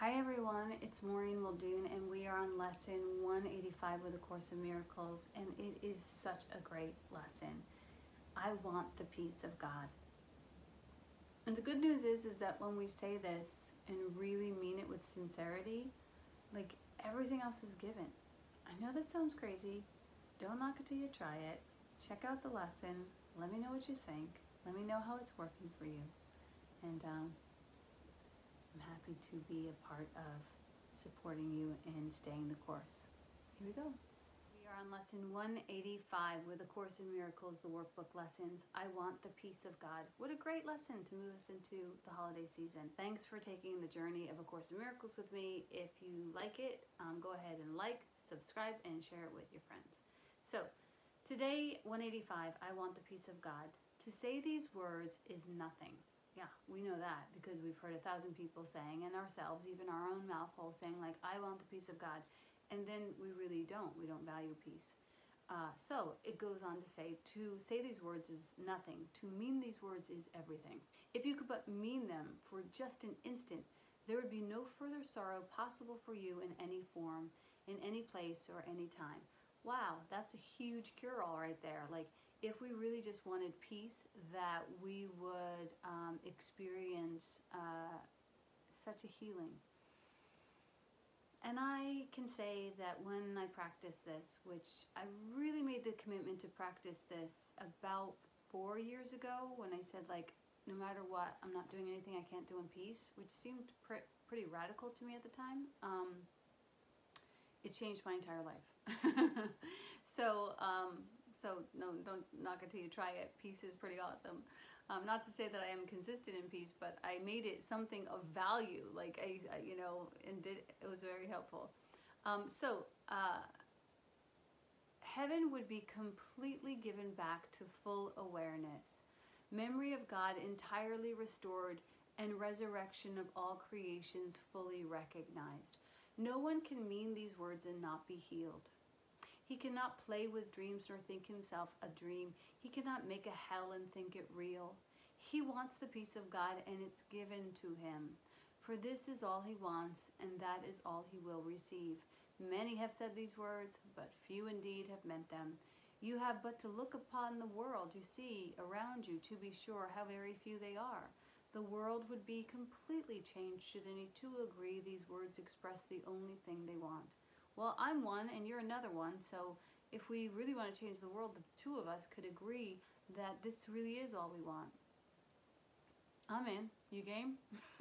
Hi everyone, it's Maureen Muldoon and we are on lesson 185 with A Course in Miracles, and it is such a great lesson. I want the peace of God. And the good news is that when we say this and really mean it with sincerity, like everything else is given. I know that sounds crazy. Don't knock it till you try it. Check out the lesson. Let me know what you think. Let me know how it's working for you. And I'm happy to be a part of supporting you in staying the course. Here we go. We are on lesson 185 with A Course in Miracles, the workbook lessons. I want the peace of God. What a great lesson to move us into the holiday season. Thanks for taking the journey of A Course in Miracles with me. If you like it, go ahead and like, subscribe, and share it with your friends. So today, 185, I want the peace of God. To say these words is nothing. Yeah, we know that because we've heard 1,000 people saying, and ourselves, even our own mouth hole saying, like, I want the peace of God. And then we really don't. We don't value peace. So it goes on to say these words is nothing. To mean these words is everything. If you could but mean them for just an instant, there would be no further sorrow possible for you in any form, in any place, or any time. Wow, that's a huge cure-all right there. Like, if we really just wanted peace, that we would experience such a healing. And I can say that when I practice this, which I really made the commitment to practice this about 4 years ago, when I said, like, no matter what, I'm not doing anything I can't do in peace, which seemed pretty radical to me at the time. It changed my entire life. So no, don't knock it till you try it. Peace is pretty awesome. Not to say that I am consistent in peace, but I made it something of value. Like it was very helpful. Heaven would be completely given back to full awareness, memory of God entirely restored, and resurrection of all creations fully recognized. No one can mean these words and not be healed. He cannot play with dreams nor think himself a dream. He cannot make a hell and think it real. He wants the peace of God, and it's given to him. For this is all he wants, and that is all he will receive. Many have said these words, but few indeed have meant them. You have but to look upon the world you see around you to be sure how very few they are. The world would be completely changed should any two agree these words express the only thing they want. Well, I'm one and you're another one, so if we really want to change the world, the two of us could agree that this really is all we want. I'm in. You game?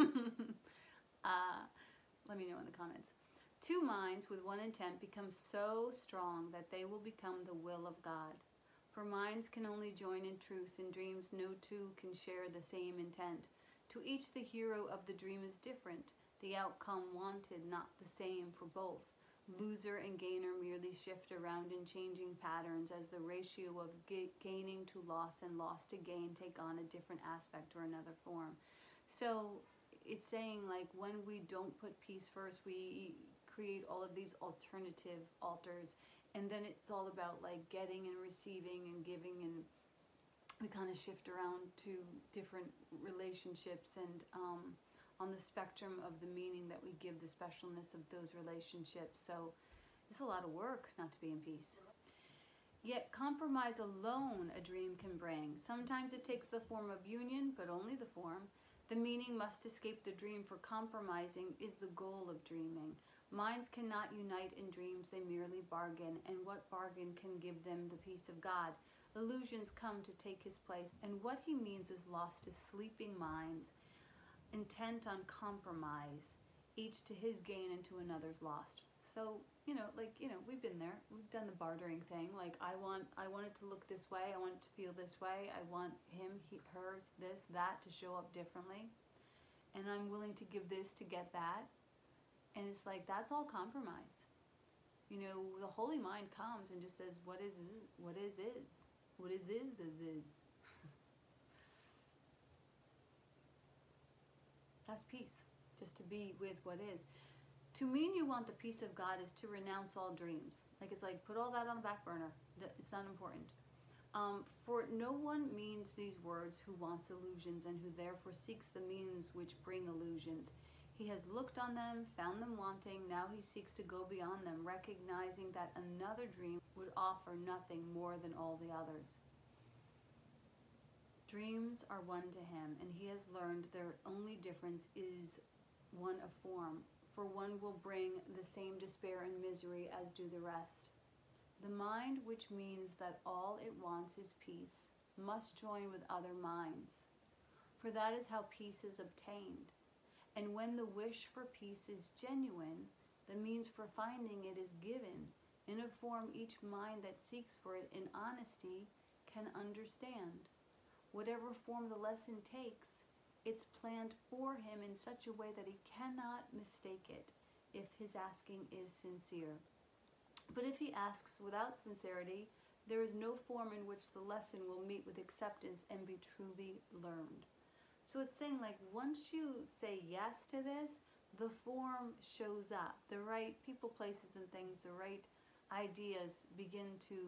Let me know in the comments. Two minds with one intent become so strong that they will become the will of God. For minds can only join in truth. In dreams, no two can share the same intent. To each, the hero of the dream is different. The outcome wanted, not the same for both. Loser and gainer merely shift around in changing patterns as the ratio of gaining to loss and loss to gain take on a different aspect or another form. So it's saying, like, when we don't put peace first, we create all of these alternative altars, and then it's all about like getting and receiving and giving, and we kind of shift around to different relationships and on the spectrum of the meaning that we give the specialness of those relationships. So it's a lot of work not to be in peace. Yet compromise alone a dream can bring. Sometimes it takes the form of union, but only the form. The meaning must escape the dream, for compromising is the goal of dreaming. Minds cannot unite in dreams, they merely bargain, and what bargain can give them the peace of God? Illusions come to take his place, and what he means is lost to sleeping minds, intent on compromise, each to his gain and to another's lost. So, we've been there. We've done the bartering thing. Like, I want it to look this way. I want it to feel this way. I want him, her, this, that to show up differently. And I'm willing to give this to get that. And it's like, that's all compromise. The holy mind comes and just says, what is. What is. That's peace, just to be with what is. To mean you want the peace of God is to renounce all dreams. Like, it's like, put all that on the back burner. It's not important. For no one means these words who wants illusions and who therefore seeks the means which bring illusions. He has looked on them, found them wanting. Now he seeks to go beyond them, recognizing that another dream would offer nothing more than all the others. Dreams are one to him, and he has learned their only difference is one of form, for one will bring the same despair and misery as do the rest. The mind, which means that all it wants is peace, must join with other minds, for that is how peace is obtained. And when the wish for peace is genuine, the means for finding it is given in a form each mind that seeks for it in honesty can understand. Whatever form the lesson takes, it's planned for him in such a way that he cannot mistake it if his asking is sincere. But if he asks without sincerity, there is no form in which the lesson will meet with acceptance and be truly learned. So it's saying, like, once you say yes to this, the form shows up. The right people, places, and things, the right ideas begin to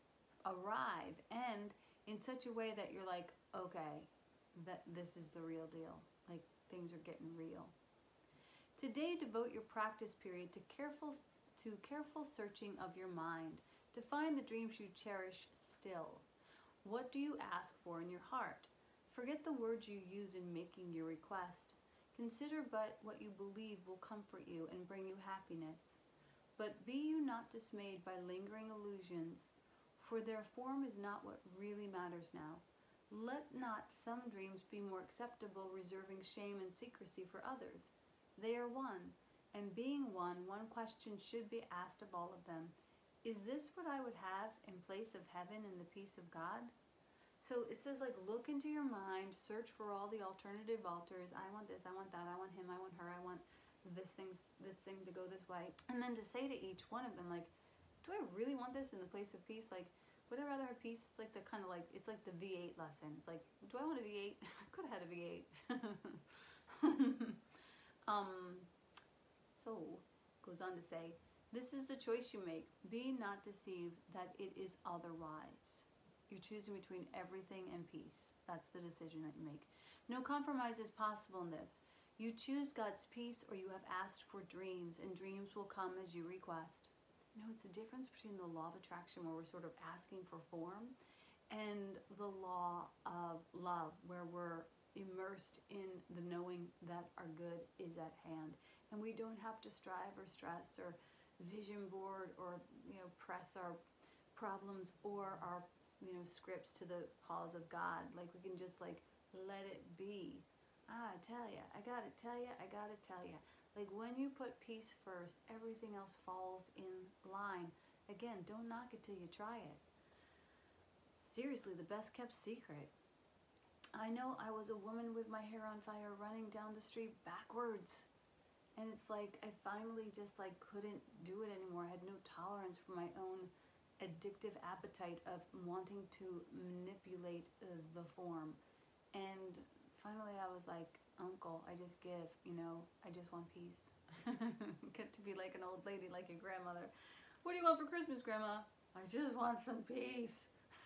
arrive, and in such a way that you're like, okay, that this is the real deal. Like, things are getting real. Today, devote your practice period to careful searching of your mind, to find the dreams you cherish still. What do you ask for in your heart? Forget the words you use in making your request. Consider but what you believe will comfort you and bring you happiness. But be you not dismayed by lingering illusions, for their form is not what really matters now. Let not some dreams be more acceptable, reserving shame and secrecy for others. They are one, and being one question should be asked of all of them. Is this what I would have in place of heaven and the peace of God? So it says, like, look into your mind, search for all the alternative altars. I want this, I want that, I want him, I want her, I want this thing to go this way. And then to say to each one of them, like, do I really want this in the place of peace? Like, would I rather have peace? It's like the kind of like, it's like the V8 lesson. It's like, do I want a V8? I could have had a V8. So, goes on to say, this is the choice you make. Be not deceived that it is otherwise. You're choosing between everything and peace. That's the decision that you make. No compromise is possible in this. You choose God's peace, or you have asked for dreams, and dreams will come as you request. You know, it's the difference between the law of attraction, where we're sort of asking for form, and the law of love, where we're immersed in the knowing that our good is at hand. And we don't have to strive or stress or vision board or, press our problems or our scripts to the paws of God. Like, we can just, like, let it be. I tell ya, I gotta tell ya. Like, when you put peace first, everything else falls in line. Again, don't knock it till you try it. Seriously, the best kept secret. I know I was a woman with my hair on fire running down the street backwards. And it's like, I finally just, like, couldn't do it anymore. I had no tolerance for my own addictive appetite of wanting to manipulate the form. And finally I was like, uncle, I just give, I just want peace. Get to be like an old lady, like your grandmother. What do you want for Christmas, Grandma? I just want some peace.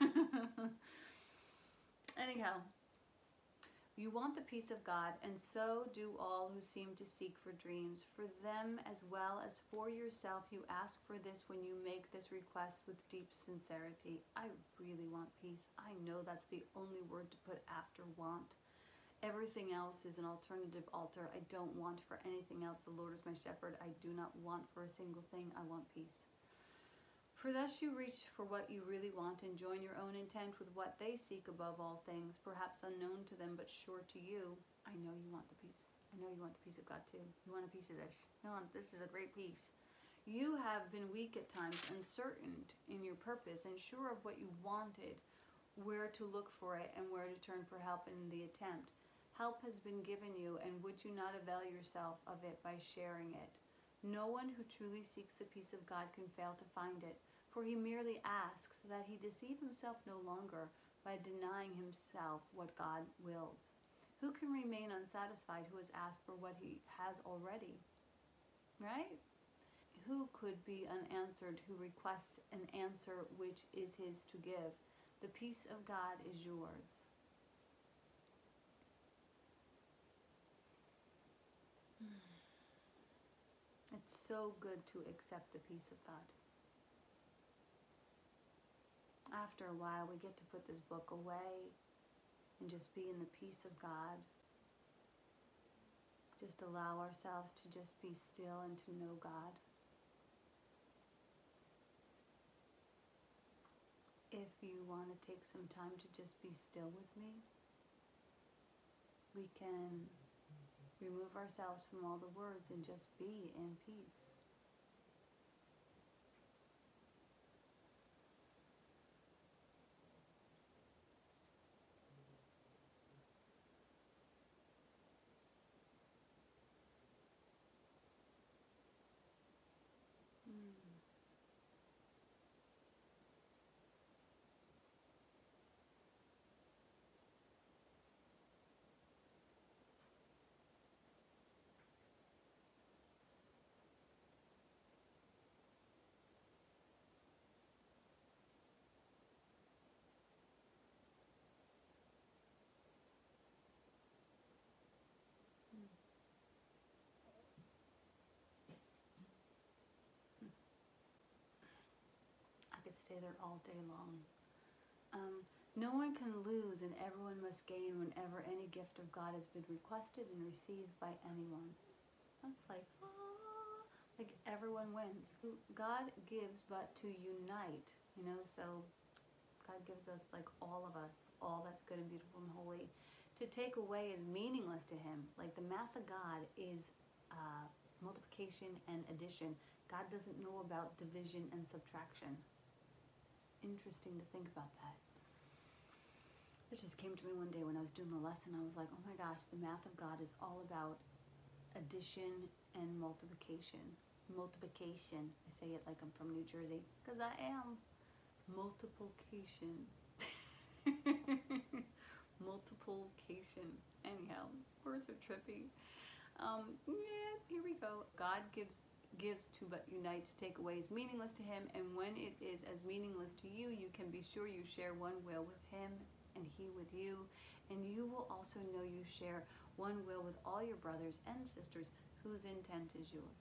Anyhow, you want the peace of God, and so do all who seem to seek for dreams. For them as well as for yourself, you ask for this when you make this request with deep sincerity. I really want peace. I know that's the only word to put after want. Everything else is an alternative altar. I don't want for anything else. The Lord is my shepherd. I do not want for a single thing. I want peace. For thus you reach for what you really want and join your own intent with what they seek above all things, perhaps unknown to them but sure to you. I know you want the peace. I know you want the peace of God too. You want a piece of this. You want, this is a great peace. You have been weak at times, uncertain in your purpose, and sure of what you wanted, where to look for it and where to turn for help in the attempt. Help has been given you, and would you not avail yourself of it by sharing it? No one who truly seeks the peace of God can fail to find it, for he merely asks that he deceive himself no longer by denying himself what God wills. Who can remain unsatisfied who has asked for what he has already? Right? Who could be unanswered who requests an answer which is his to give? The peace of God is yours. It's so good to accept the peace of God. After a while, we get to put this book away and just be in the peace of God. Just allow ourselves to just be still and to know God. If you want to take some time to just be still with me, we can remove ourselves from all the words and just be in peace. I could stay there all day long. No one can lose and everyone must gain whenever any gift of God has been requested and received by anyone. That's like everyone wins. God gives but to unite, so God gives us like all of us, all that's good and beautiful and holy. To take away is meaningless to him. Like the math of God is multiplication and addition. God doesn't know about division and subtraction. It's interesting to think about that. It just came to me one day when I was doing the lesson. I was like, oh my gosh, the math of God is all about addition and multiplication. Multiplication. I say it like I'm from New Jersey, because I am. Multiplication. Multiplication. Anyhow, words are trippy. Yes, here we go. God gives to but unite. To take away is meaningless to him, and when it is as meaningless to you, you can be sure you share one will with him and he with you, and you will also know you share one will with all your brothers and sisters whose intent is yours.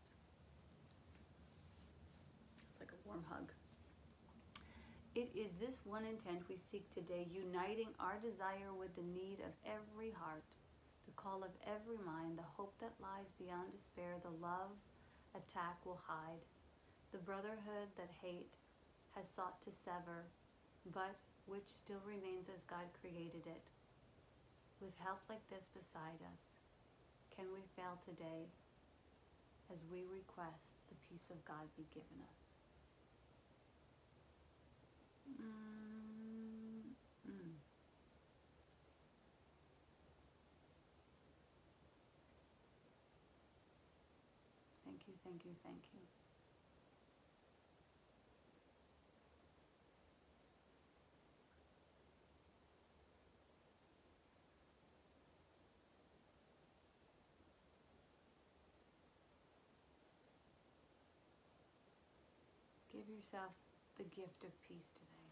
It's like a warm hug. It is this one intent we seek today, uniting our desire with the need of every heart, the call of every mind, the hope that lies beyond despair, the love attack will hide, the brotherhood that hate has sought to sever, but which still remains as God created it. With help like this beside us, can we fail today as we request the peace of God be given us? Thank you, thank you, thank you. Give yourself the gift of peace today.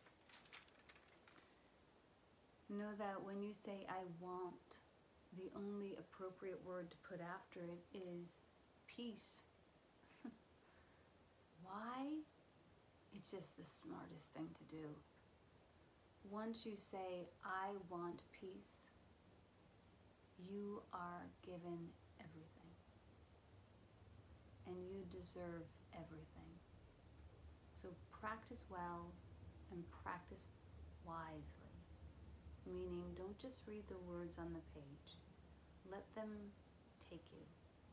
Know that when you say, I want, the only appropriate word to put after it is peace. Why? It's just the smartest thing to do. Once you say, I want peace, you are given everything. And you deserve everything. So practice well and practice wisely. Meaning, don't just read the words on the page. Let them take you.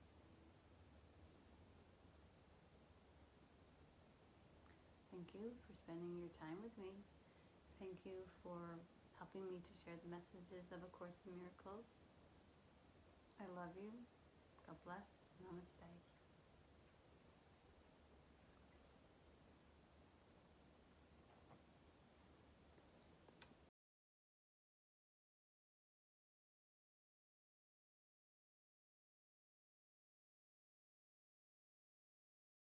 Thank you for spending your time with me. Thank you for helping me to share the messages of A Course in Miracles. I love you. God bless. Namaste.